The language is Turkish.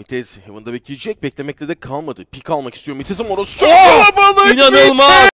Mitez Heaven'da bekleyecek. Beklemekte de kalmadı. Pik almak istiyor. Mitez'in morosu çok kalabalık. İnanılmaz.